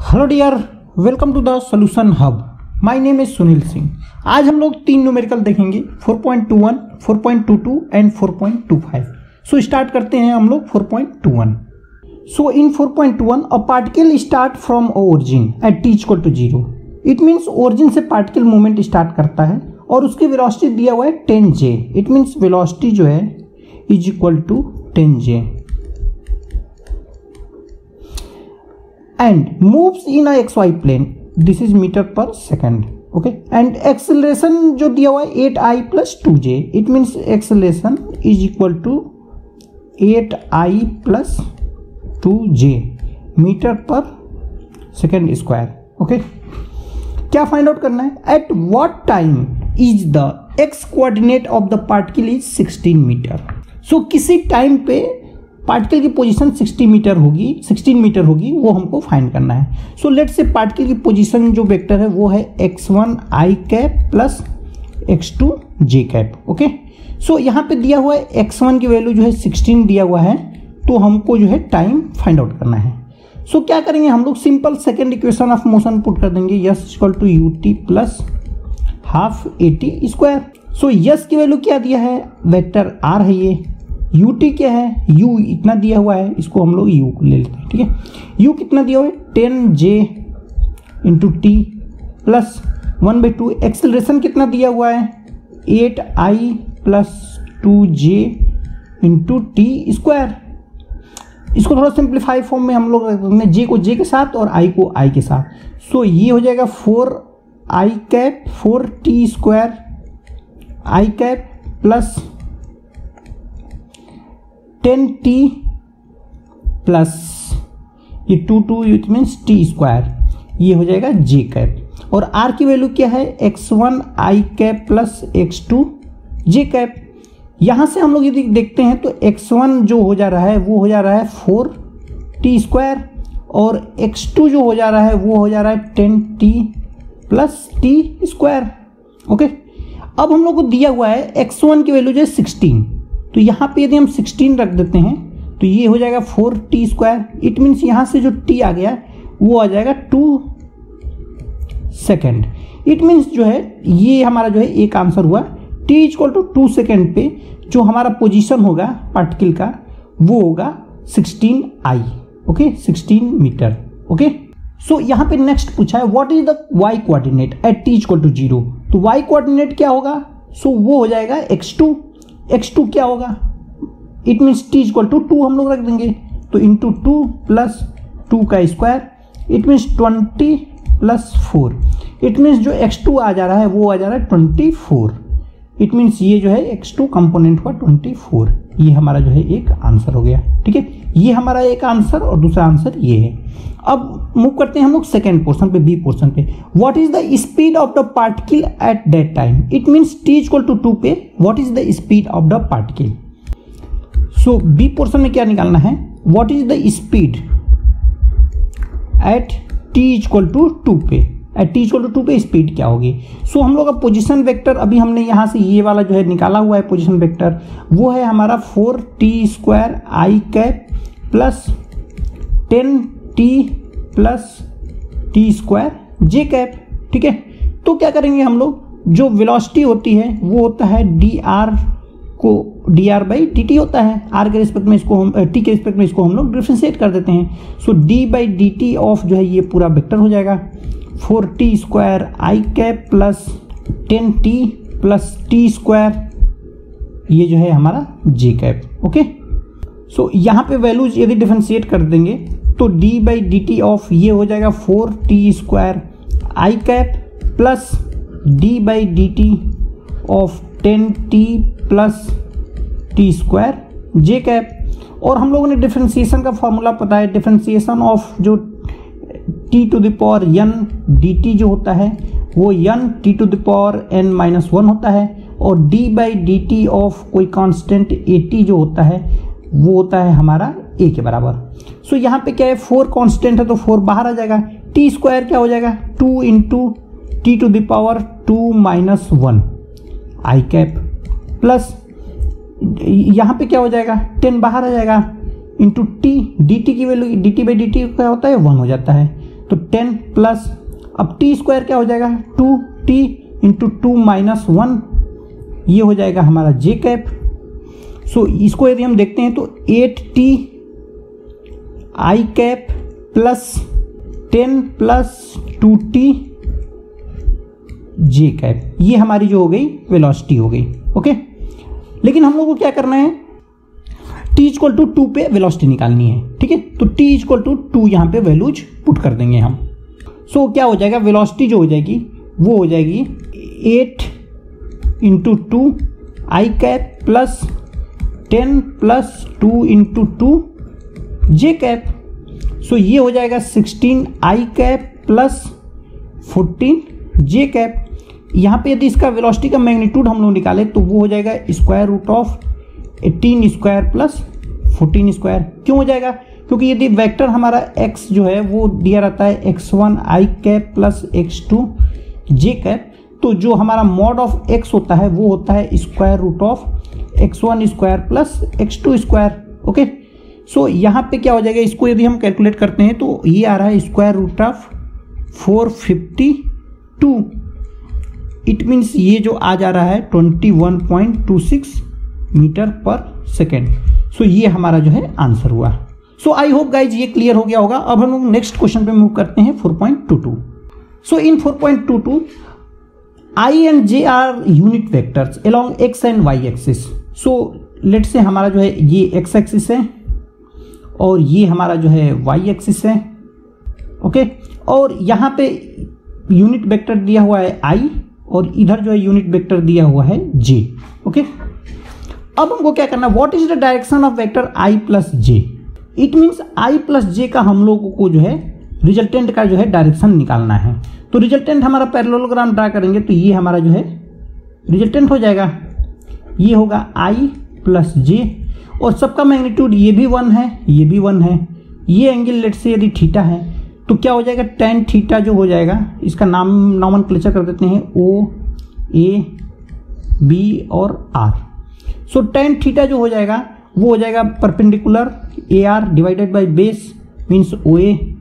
Hello dear, welcome to the solution hub. My name is Sunil Singh. आज हम लोग तीन न्यूमेरिकल देखेंगे 4.21, 4.22 एंड 4.25। सो स्टार्ट करते हैं हम लोग 4.21। So in 4.21 a particle start from origin at t equal to 0। It means origin से पार्टिकल मूवमेंट स्टार्ट करता है और उसकी वेलोसिटी दिया हुआ है 10j। इट मीन्स वेलोसिटी जो है is equal to 10j and moves in a xy plane. This is meter per second. Okay, and acceleration जो दिया हुआ है 8i plus 2j. It means acceleration is equal to 8i plus 2j meter per second square. Okay, क्या find out करना है? At what time is the x coordinate of the particle is 16 metre. So किसी time पे particle की position 16 metre होगी, वो हमको find करना है। सो लेट्स से पार्टिकल की पोजीशन जो वेक्टर है वो है x1 i cap plus x2 j cap. Okay, so यहाँ पे दिया हुआ है x1 की वैल्यू जो है 16 दिया हुआ है, तो हमको जो है टाइम फाइंड आउट करना है। सो क्या करेंगे हम लोग? Simple second equation of motion put कर देंगे, S equal to ut plus half at square. So S की वैल्यू क्या दिया है? वेक्टर r है ये। ut क्या है? u इतना दिया हुआ है, इसको हम लोग u ले लेते हैं। ठीक है, u कितना दिया हुआ है? 10j into T plus 1/2। Acceleration कितना दिया हुआ है? 8i plus 2j into T square. इसको थोड़ा सिंप्लीफाई फॉर्म में हम लोग रख देंगे, j को j के साथ और i को i के साथ। सो ये हो जाएगा 4i cap 4t square i cap plus 10t plus ये 2 इट मीन्स टी स्क्वायर, ये हो जाएगा j कैप। और r की वैल्यू क्या है? x1 i cap plus x2 j cap. यहाँ से हम लोग यदि देखते हैं तो x1 जो हो जा रहा है वो हो जा रहा है 4t स्क्वायर और x2 जो हो जा रहा है वो हो जा रहा है 10t plus T square. Okay, अब हम लोग को दिया हुआ है x1 की वैल्यू जो है 16, तो यहाँ पे यदि हम 16 रख देते हैं तो ये हो जाएगा 4t स्क्वायर। इट मीन्स यहाँ से जो t आ गया वो आ जाएगा 2 सेकेंड। इट मीन्स जो है ये हमारा जो है एक आंसर हुआ। t इक्वल टू 2 सेकेंड पे जो हमारा पोजीशन होगा पार्टिकल का वो होगा 16i। Okay, 16 metre. Okay, so यहाँ पे नेक्स्ट पूछा है what is the y coordinate at t equal to 0। तो y कोऑर्डिनेट क्या होगा? सो वो हो जाएगा x2 क्या होगा? It means t equal to 2 हम लोग रख देंगे, तो इंटू 2 प्लस 2 का square, it means 20 plus 4। It means जो x2 आ जा रहा है वो आ जा रहा है 24। इट मीन्स ये जो है x2 कंपोनेंट हुआ 24। ये हमारा जो है एक आंसर हो गया। ठीक है, ये हमारा एक आंसर और दूसरा आंसर ये है। अब मूव करते हैं हम लोग सेकेंड पोर्शन पे, बी पोर्शन पे। What is the speed of the particle at that time. It means t equal to 2 पे what is the speed of the particle. So B portion में क्या निकालना है? What is the speed at t equal to 2 पे। Eight t equal to 2 पे speed क्या होगी? सो हम लोग का पोजीशन वेक्टर अभी हमने यहाँ से ये वाला जो है निकाला हुआ है पोजीशन वेक्टर, वो है हमारा 4t square i cap plus 10t plus T square j cap. ठीक है, तो क्या करेंगे हम लोग? जो वेलोसिटी होती है वो होता है dr बाई dt होता है। r के रिस्पेक्ट में इसको हम t के रिस्पेक्ट में इसको हम लोग डिफरेंशिएट कर देते हैं। So d by dt of जो है ये पूरा वेक्टर हो जाएगा 4t square i cap plus 10t plus T square, ये जो है हमारा j कैप। ओके, सो यहाँ पे वैल्यूज यदि डिफरेंशिएट कर देंगे तो d बाई dt ऑफ ये हो जाएगा 4t square i cap plus d by dt of 10t plus T square j cap. और हम लोगों ने डिफरेंशिएशन का फॉर्मूला पता है, डिफरेंशिएशन ऑफ जो t to the power n dt जो होता है वो n t to the power n minus 1 होता है, और d बाई dt ऑफ कोई कांस्टेंट at जो होता है वो होता है हमारा a के बराबर। सो यहाँ पे क्या है? 4 कांस्टेंट है तो 4 बाहर आ जाएगा। टी स्क्वायर क्या हो जाएगा? 2 into T to the power 2 minus 1 I cap plus यहाँ पे क्या हो जाएगा? 10 बाहर आ जाएगा इंटू टी, डी टी की वैल्यू D T by D T क्या होता है 1 हो जाता है। तो 10 प्लस, अब टी स्क्वायर क्या हो जाएगा 2t इंटू 2 माइनस 1, ये हो जाएगा हमारा जे कैप। सो इसको यदि हम देखते हैं तो 8t I cap plus 10 plus 2t J cap, ये हमारी जो हो गई वेलोसिटी हो गई। ओके, लेकिन हम लोग को क्या करना है, t इक्वल टू 2 पे वेलोसिटी निकालनी है। ठीक है, तो t इक्वल टू 2 यहाँ पे वैल्यूज पुट कर देंगे हम। सो क्या हो जाएगा, वेलोसिटी जो हो जाएगी वो हो जाएगी 8 into 2 I cap plus 10 plus 2 into 2 J cap. So ये हो जाएगा 16 I cap plus 14 J cap. यहाँ पे यदि इसका वेलोसिटी का मैग्नीट्यूड हम लोग निकाले तो वो हो जाएगा square root of 18 square plus 14 square. क्यों हो जाएगा, क्योंकि यदि वेक्टर हमारा x जो है वो दिया रहता है x1 I cap plus x2 J cap, तो जो हमारा मॉड ऑफ x होता है वो होता है square root of x1 square plus x2 square. Okay, so यहाँ पे क्या हो जाएगा, इसको यदि हम कैलकुलेट करते हैं तो ये आ रहा है square root of 452। It means ये जो आ जा रहा है 21.26 मीटर पर सेकेंड। सो ये हमारा जो है आंसर हुआ। सो आई होप गाइज ये क्लियर हो गया होगा। अब हम लोग नेक्स्ट क्वेश्चन पे मूव करते हैं 4.22। So in 4.22 I and J are unit vectors along X and Y axis. So let say हमारा जो है ये एक्स एक्सिस है और ये हमारा जो है वाई एक्सिस है। ओके, और यहाँ पे यूनिट वेक्टर दिया हुआ है आई और इधर जो है यूनिट वेक्टर दिया हुआ है जे। ओके, अब हमको क्या करना है, what is the direction of vector I plus J. It means I plus J का हम लोगों को जो है रिजल्टेंट का जो है डायरेक्शन निकालना है। तो रिजल्टेंट हमारा पैरेललोग्राम ड्रा करेंगे तो ये हमारा जो है रिजल्टेंट हो जाएगा, ये होगा आई प्लस जे और सबका मैग्नीट्यूड ये भी 1 है, ये भी 1 है। ये एंगल लेट से यदि थीटा है तो क्या हो जाएगा, tan थीटा जो हो जाएगा, इसका नाम नॉमेनक्लेचर कर देते हैं ओ ए बी और आर। सो tan थीटा जो हो जाएगा वो हो जाएगा perpendicular A R divided by base means O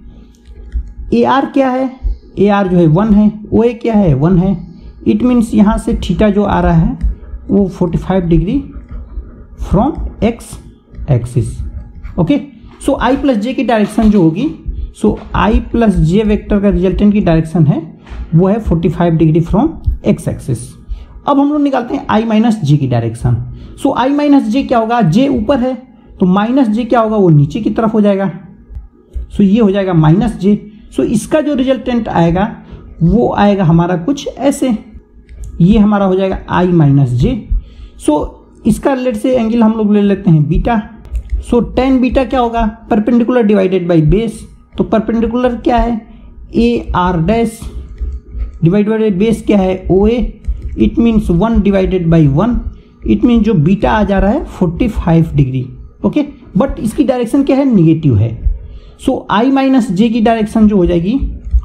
A R क्या है, ए आर जो है 1 है, ओ ए क्या है 1 है। इट मीन्स यहाँ से थीटा जो आ रहा है वो 45 degree from X axis. Okay, so I plus J की डायरेक्शन जो होगी, so I plus J vector का रिजल्टेंट की डायरेक्शन है वो है 45 डिग्री फ्रॉम एक्स एक्सिस। अब हम लोग निकालते हैं आई माइनस जे की डायरेक्शन। सो आई माइनस जे क्या होगा, जे ऊपर है तो माइनस जे क्या होगा, वो नीचे की तरफ हो जाएगा। सो ये हो जाएगा माइनस जे। सो इसका जो रिजल्टेंट आएगा वो आएगा हमारा कुछ ऐसे, ये हमारा हो जाएगा आई माइनस जे। सो इसका लेट से एंगल हम लोग ले लेते हैं बीटा। सो tan बीटा क्या होगा, परपेंडिकुलर डिवाइडेड बाई बेस। तो परपेंडिकुलर क्या है A R dash divided by base क्या है O A. It means 1 divided by 1। It means जो बीटा आ जा रहा है 45 डिग्री। ओके, बट इसकी डायरेक्शन क्या है, निगेटिव है। सो आई माइनस जे की डायरेक्शन जो हो जाएगी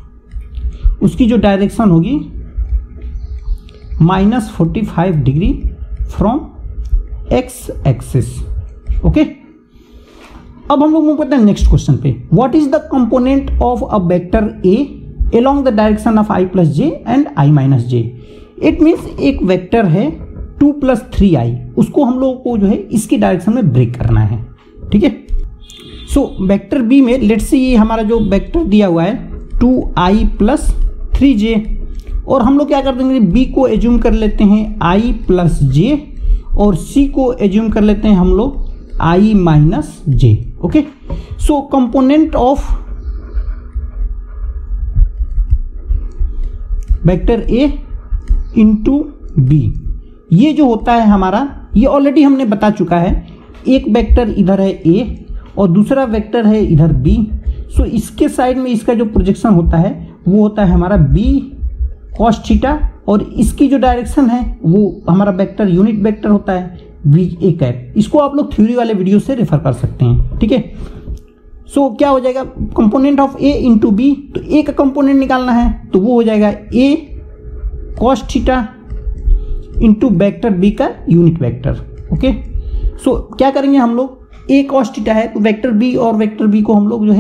उसकी जो डायरेक्शन होगी -45 degree from X axis. Okay, अब हम लोग मूव करते हैं नेक्स्ट क्वेश्चन पे। What is the component of a vector A along the direction of I plus J and I minus J. It means एक वेक्टर है 2 + 3i, उसको हम लोग को जो है इसकी डायरेक्शन में ब्रेक करना है। ठीक है, सो वेक्टर बी में लेट से ये हमारा जो वेक्टर दिया हुआ है 2i + 3j, और हम लोग क्या कर देंगे, बी को एज्यूम कर लेते हैं i + j और सी को एज्यूम कर लेते हैं हम लोग i - j। Okay, so component of vector A into B, ये जो होता है हमारा, ये ऑलरेडी हमने बता चुका है। एक वेक्टर इधर है ए और दूसरा वेक्टर है इधर बी। सो इसके साइड में इसका जो प्रोजेक्शन होता है वो होता है हमारा बी cos थीटा, और इसकी जो डायरेक्शन है वो हमारा वेक्टर यूनिट वेक्टर होता है बी ए कैप। इसको आप लोग थ्योरी वाले वीडियो से रेफर कर सकते हैं। ठीक है, सो क्या हो जाएगा, component of A into B, तो ए का कंपोनेंट निकालना है तो वो हो जाएगा A cos theta into vector B का यूनिट वेक्टर। ओके, सो क्या करेंगे हम लोग, ए cos थीटा है तो वेक्टर बी और वेक्टर बी को हम लोग जो है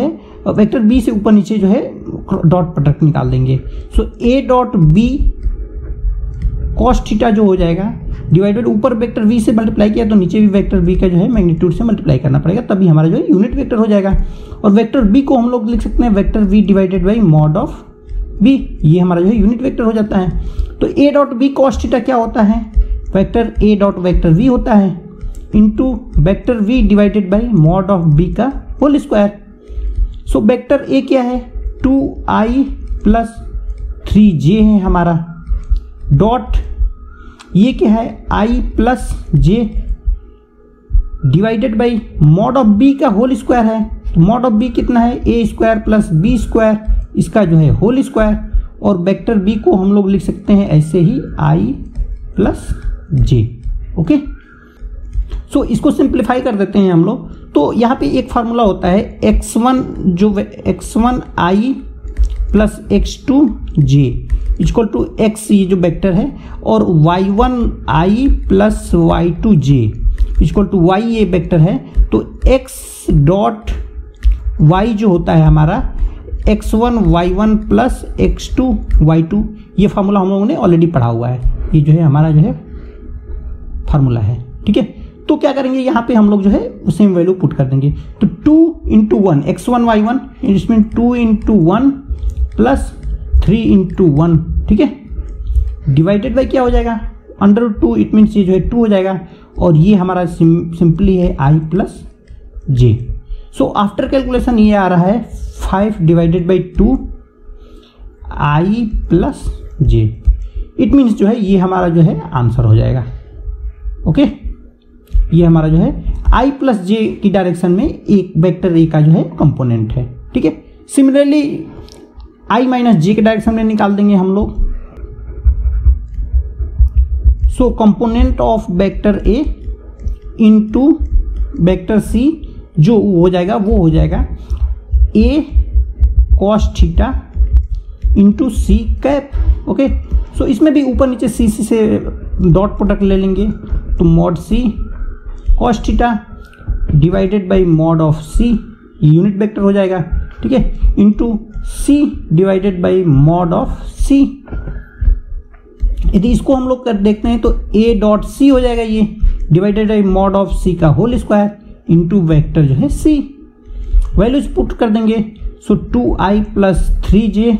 और वेक्टर बी से ऊपर नीचे जो है डॉट प्रोडक्ट निकाल देंगे। So A dot B cos theta जो हो जाएगा डिवाइडेड ऊपर वेक्टर वी से मल्टीप्लाई किया तो नीचे भी वेक्टर बी का जो है मैग्नीट्यूड से मल्टीप्लाई करना पड़ेगा, तभी हमारा जो है यूनिट वेक्टर हो जाएगा। और वेक्टर बी को हम लोग लिख सकते हैं vector V divided by mod of B, ये हमारा जो है यूनिट वेक्टर हो जाता है। तो A dot B cos theta क्या होता है, vector A dot vector V होता है into vector V divided by mod of B का whole square. So vector A क्या है 2i प्लस 3j है हमारा, डॉट ये क्या है i plus j divided by mod of b का होल स्क्वायर है। तो मॉड ऑफ b कितना है a square plus b square, इसका जो है होल स्क्वायर। और वेक्टर b को हम लोग लिख सकते हैं ऐसे ही i plus j। Okay, so इसको सिंप्लीफाई कर देते हैं हम लोग। तो यहाँ पे एक फार्मूला होता है x1 जो x1i plus x2j equal to x, ये जो वेक्टर है, और y1i plus y2j equal to y ये वेक्टर है। तो x डॉट y जो होता है हमारा x1 y1 plus x2 y2, ये फार्मूला हम लोगों ने ऑलरेडी पढ़ा हुआ है, ये जो है हमारा जो है फार्मूला है। ठीक है, तो क्या करेंगे यहाँ पे हम लोग जो है सेम वैल्यू पुट कर देंगे। तो 2 इंटू 1 x1 y1, इसमें 2 इंटू 1 प्लस 3 इंटू 1, ठीक है, डिवाइडेड बाई क्या हो जाएगा अंडर 2, इट मीन्स ये जो है 2 हो जाएगा। और ये हमारा सिंपली है i plus j। So after calculation ये आ रहा है 5 divided by 2 i plus j, it means जो है ये हमारा जो है आंसर हो जाएगा। ओके, ये हमारा जो है i प्लस j की डायरेक्शन में एक वेक्टर a का जो है कंपोनेंट है। ठीक है, सिमिलरली i माइनस j के डायरेक्शन में निकाल देंगे हम लोग। So component of vector a into vector c जो हो जाएगा वो हो जाएगा a cos theta into c cap. Okay, so इसमें भी ऊपर नीचे c से डॉट प्रोडक्ट ले लेंगे, तो mod c cos theta divided by mod of c, unit vector हो जाएगा। ठीक है, into c divided by mod of c। यदि इसको हम लोग कर देखते हैं तो a डॉट c हो जाएगा, ये divided by mod of c का होल स्क्वायर इंटू वेक्टर जो है c, वैल्यूज पुट कर देंगे। सो 2i प्लस 3j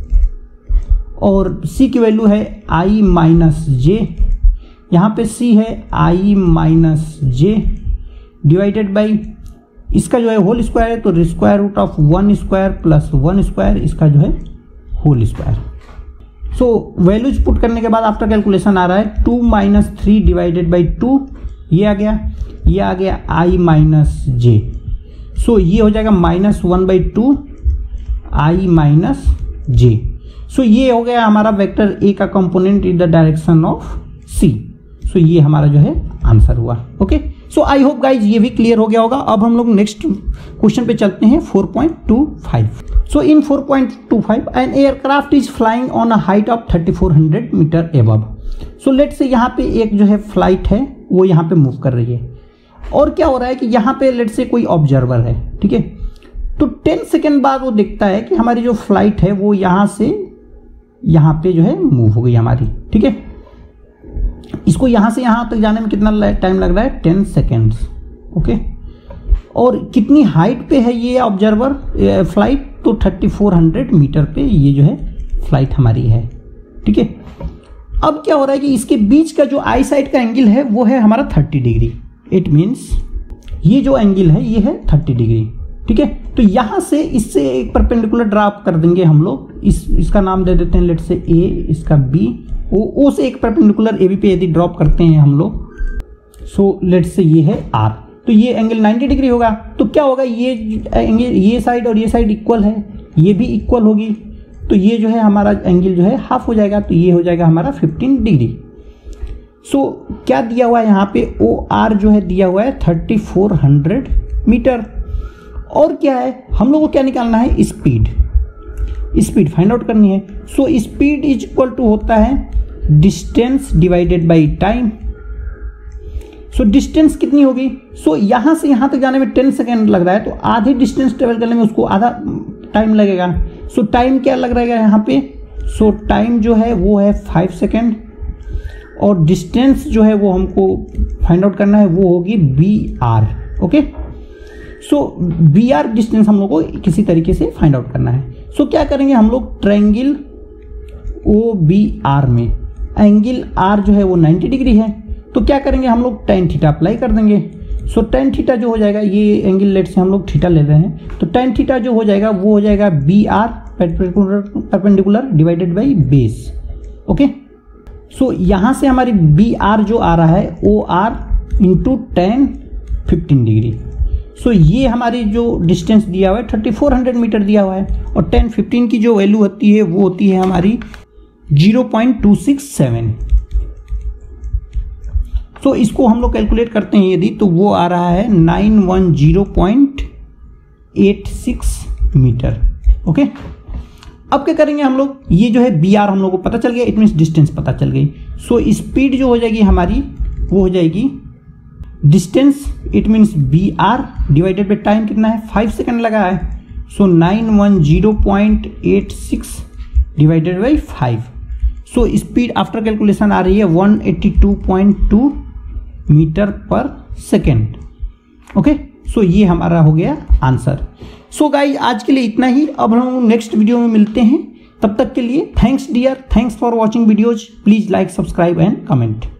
और c की वैल्यू है i माइनस j, यहाँ पे c है i minus j divided by इसका जो है होल स्क्वायर है, तो square root of 1 square plus 1 square, इसका जो है whole square. So values put करने के बाद आफ्टर कैलकुलेशन आ रहा है 2 माइनस 3 डिवाइडेड बाई 2, ये आ गया, ये आ गया i माइनस j। सो ये हो जाएगा minus 1/2 i minus j। So ये हो गया हमारा वेक्टर a का component in the direction of c। So ये हमारा जो है आंसर हुआ। Okay, so I hope guys ये भी क्लियर हो गया होगा। अब हम लोग नेक्स्ट क्वेश्चन पे चलते हैं 4.25। So in 4.25 an aircraft is flying on a height of 3400 metre above. So let say यहाँ पे एक जो है फ्लाइट है वो यहाँ पे मूव कर रही है, और क्या हो रहा है कि यहाँ पे लेट से कोई ऑब्जर्वर है। ठीक है, तो 10 सेकेंड बाद वो देखता है कि हमारी जो फ्लाइट है वो यहाँ से यहाँ पे जो है मूव हो गई हमारी। ठीक है, इसको यहाँ से यहाँ तक जाने में कितना टाइम लग रहा है 10 सेकेंड्स। ओके, और कितनी हाइट पे है ये ऑब्जर्वर फ्लाइट, तो 3400 मीटर पे ये जो है फ्लाइट हमारी है। ठीक है, अब क्या हो रहा है कि इसके बीच का जो आई साइड का एंगल है वो है हमारा 30 डिग्री। इट मीन्स ये जो एंगल है ये है 30 डिग्री। ठीक है, तो यहाँ से इससे एक परपेंडिकुलर ड्रॉप कर देंगे हम लोग, इसका नाम दे देते हैं लेट से ए, इसका बी, ओ से एक परपेंडिकुलर ए बी पे यदि ड्रॉप करते हैं हम लोग। सो लेट से ये है आर, तो ये एंगल 90 डिग्री होगा। तो क्या होगा, ये एंगल, ये साइड और ये साइड इक्वल है, ये भी इक्वल होगी, तो ये जो है हमारा एंगल जो है हाफ हो जाएगा, तो ये हो जाएगा हमारा 15 डिग्री। सो क्या दिया हुआ है यहाँ पे, ओ आर जो है दिया हुआ है 3400 मीटर। और क्या है, हम लोगों को क्या निकालना है, स्पीड फाइंड आउट करनी है। So speed is equal to होता है distance divided by time. So distance कितनी होगी? सो यहाँ से यहाँ तक जाने में 10 सेकेंड लग रहा है, तो आधी डिस्टेंस ट्रेवल करने में उसको आधा टाइम लगेगा। सो टाइम क्या लग रहेगा यहाँ पे? सो टाइम जो है वो है 5 सेकेंड, और डिस्टेंस जो है वो हमको फाइंड आउट करना है, वो होगी BR। Okay, so BR distance हम लोग को किसी तरीके से फाइंड आउट करना है। सो क्या करेंगे हम लोग, ट्रायंगल OBR में एंगल R जो है वो 90 डिग्री है, तो क्या करेंगे हम लोग, tan थीटा अप्लाई कर देंगे। सो tan थीटा जो हो जाएगा, ये एंगल लेट से हम लोग थीटा ले रहे हैं, तो tan थीटा जो हो जाएगा वो हो जाएगा BR perpendicular divided by base. Okay, so यहाँ से हमारी BR जो आ रहा है OR इंटू tan 15 डिग्री। सो ये हमारी जो डिस्टेंस दिया हुआ है 3400 मीटर दिया हुआ है, और tan 15 की जो वैल्यू होती है वो होती है हमारी 0.267। तो इसको हम लोग कैलकुलेट करते हैं यदि, तो वो आ रहा है 910.86 मीटर। ओके, अब क्या करेंगे हम लोग, ये जो है BR हम लोग को पता चल गया, इट मीन्स डिस्टेंस पता चल गई। सो स्पीड जो हो जाएगी हमारी वो हो जाएगी distance, it means BR divided by time कितना है, 5 सेकेंड लगा है। So 910.86 divided by 5। So speed after calculation आ रही है 182.2 मीटर पर सेकेंड। ओके, सो ये हमारा हो गया आंसर। सो गाइस आज के लिए इतना ही, अब हम नेक्स्ट वीडियो में मिलते हैं। तब तक के लिए thanks dear, thanks for watching videos. Please like, subscribe and comment.